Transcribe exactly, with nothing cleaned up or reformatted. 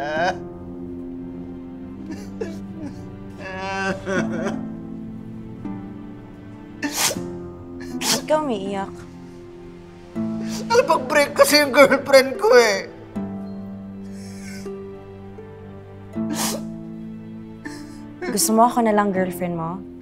Ba't ka umiiyak? Nakipag-break kasi yung girlfriend ko eh. Gusto mo ako na lang girlfriend mo?